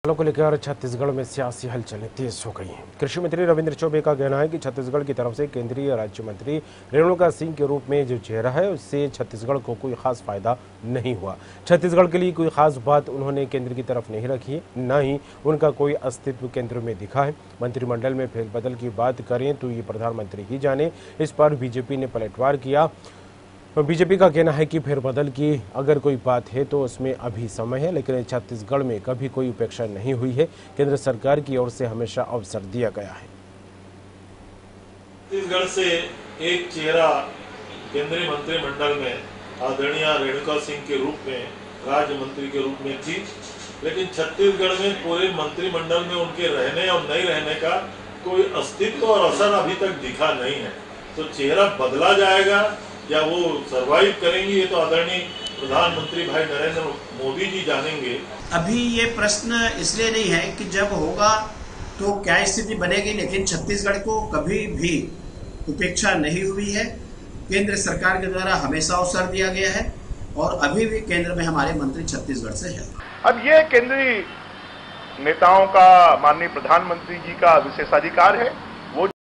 को लेकर छत्तीसगढ़ में सियासी हलचलें तेज हो गई हैं। कृषि मंत्री रविंद्र चौबे का कहना है कि छत्तीसगढ़ की तरफ से केंद्रीय राज्य मंत्री रेणुका सिंह के रूप में जो चेहरा है उससे छत्तीसगढ़ को कोई खास फायदा नहीं हुआ। छत्तीसगढ़ के लिए कोई खास बात उन्होंने केंद्र की तरफ नहीं रखी है, न ही उनका कोई अस्तित्व केंद्र में दिखा है। मंत्रिमंडल में फेरबदल की बात करें तो ये प्रधानमंत्री ही जाने। इस पर बीजेपी ने पलटवार किया। बीजेपी का कहना है कि फेरबदल की अगर कोई बात है तो उसमें अभी समय है, लेकिन छत्तीसगढ़ में कभी कोई उपेक्षा नहीं हुई है। केंद्र सरकार की ओर से हमेशा अवसर दिया गया है। छत्तीसगढ़ से एक चेहरा केंद्रीय मंत्रिमंडल में आदरणीय रेणुका सिंह के रूप में राज्य मंत्री के रूप में थी, लेकिन छत्तीसगढ़ में पूरे मंत्रिमंडल में उनके रहने और नहीं रहने का कोई अस्तित्व और असर अभी तक दिखा नहीं है। तो चेहरा बदला जाएगा या वो सरवाइव करेंगी, ये तो आदरणीय प्रधानमंत्री भाई नरेंद्र मोदी जी जानेंगे। अभी ये प्रश्न इसलिए नहीं है कि जब होगा तो क्या स्थिति बनेगी, लेकिन छत्तीसगढ़ को कभी भी उपेक्षा नहीं हुई है। केंद्र सरकार के द्वारा हमेशा अवसर दिया गया है और अभी भी केंद्र में हमारे मंत्री छत्तीसगढ़ से है। अब ये केंद्रीय नेताओं का, माननीय प्रधानमंत्री जी का विशेषाधिकार है।